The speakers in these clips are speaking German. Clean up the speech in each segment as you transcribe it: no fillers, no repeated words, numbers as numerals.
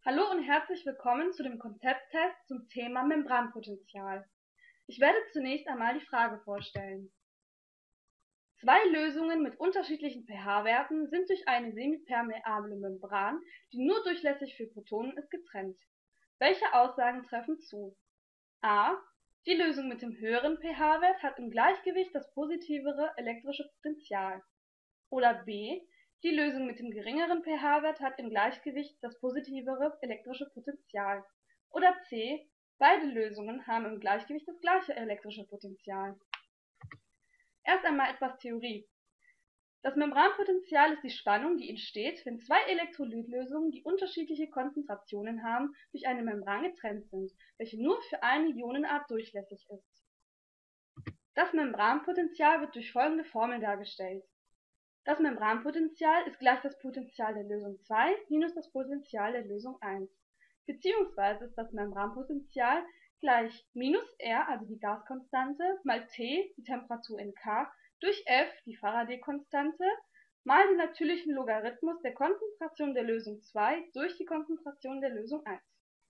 Hallo und herzlich willkommen zu dem Konzepttest zum Thema Membranpotential. Ich werde zunächst einmal die Frage vorstellen. Zwei Lösungen mit unterschiedlichen pH-Werten sind durch eine semipermeable Membran, die nur durchlässig für Protonen ist, getrennt. Welche Aussagen treffen zu? A. Die Lösung mit dem höheren pH-Wert hat im Gleichgewicht das positivere elektrische Potential. Oder B. Die Lösung mit dem geringeren pH-Wert hat im Gleichgewicht das positivere elektrische Potential. Oder C. Beide Lösungen haben im Gleichgewicht das gleiche elektrische Potential. Erst einmal etwas Theorie. Das Membranpotential ist die Spannung, die entsteht, wenn zwei Elektrolytlösungen, die unterschiedliche Konzentrationen haben, durch eine Membran getrennt sind, welche nur für eine Ionenart durchlässig ist. Das Membranpotential wird durch folgende Formel dargestellt. Das Membranpotential ist gleich das Potential der Lösung 2 minus das Potential der Lösung 1, beziehungsweise ist das Membranpotential gleich minus R, also die Gaskonstante, mal T, die Temperatur in K, durch F, die Faraday-Konstante, mal den natürlichen Logarithmus der Konzentration der Lösung 2 durch die Konzentration der Lösung 1.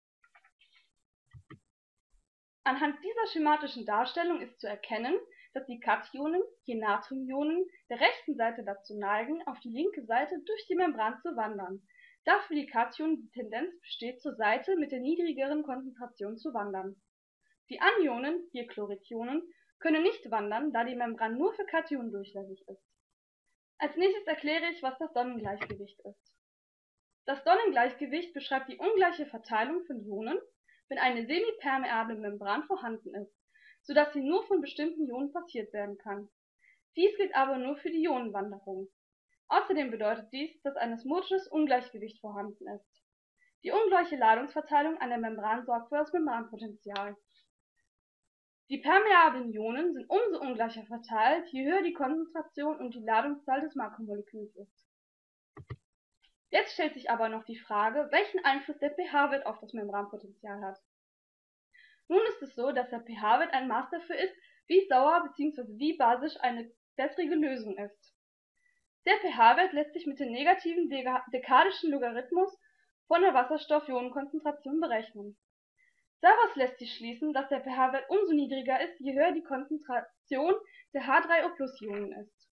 Anhand dieser schematischen Darstellung ist zu erkennen, dass die Kationen, je Natriumionen, der rechten Seite dazu neigen, auf die linke Seite durch die Membran zu wandern, da für die Kationen die Tendenz besteht, zur Seite mit der niedrigeren Konzentration zu wandern. Die Anionen, hier Chloridionen, können nicht wandern, da die Membran nur für Kationen durchlässig ist. Als nächstes erkläre ich, was das Donnengleichgewicht ist. Das Donnengleichgewicht beschreibt die ungleiche Verteilung von Ionen, wenn eine semipermeable Membran vorhanden ist, sodass sie nur von bestimmten Ionen passiert werden kann. Dies gilt aber nur für die Ionenwanderung. Außerdem bedeutet dies, dass ein osmotisches Ungleichgewicht vorhanden ist. Die ungleiche Ladungsverteilung an der Membran sorgt für das Membranpotential. Die permeablen Ionen sind umso ungleicher verteilt, je höher die Konzentration und die Ladungszahl des Makromoleküls ist. Jetzt stellt sich aber noch die Frage, welchen Einfluss der pH-Wert auf das Membranpotential hat. Nun ist es so, dass der pH-Wert ein Maß dafür ist, wie sauer bzw. wie basisch eine wässrige Lösung ist. Der pH-Wert lässt sich mit dem negativen dekadischen Logarithmus von der Wasserstoff-Ionenkonzentration berechnen. Daraus lässt sich schließen, dass der pH-Wert umso niedriger ist, je höher die Konzentration der H3O+-Ionen ist.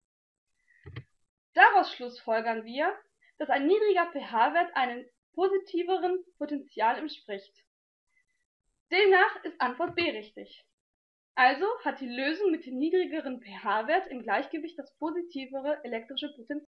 Daraus schlussfolgern wir, dass ein niedriger pH-Wert einem positiveren Potential entspricht. Demnach ist Antwort B richtig. Also hat die Lösung mit dem niedrigeren pH-Wert im Gleichgewicht das positivere elektrische Potential.